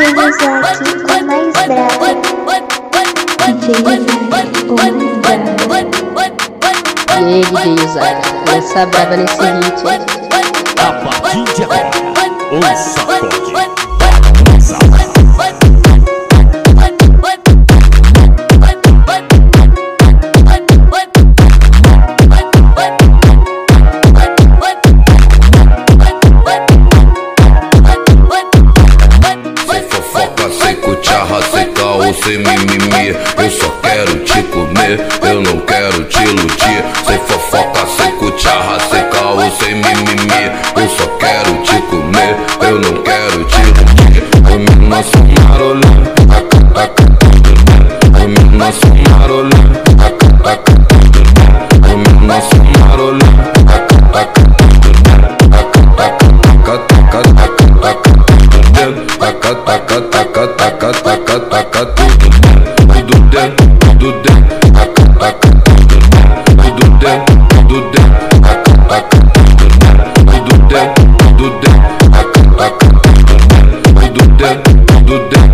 Isaac, o mais bravo. DJ Isaac, o mais bravo. E aí, DJ Isaac, lança brava nesse hit, hein? A partir de agora, um sacode. Sem mimimi, eu só quero te comer, eu não quero te iludir. Sem fofoca, sem cucharra, sem caô, sem mimimi, eu só quero te comer, eu não quero te iludir. Ô menina sou marolã, ô menina sou marolã, ô menina sou marolã, do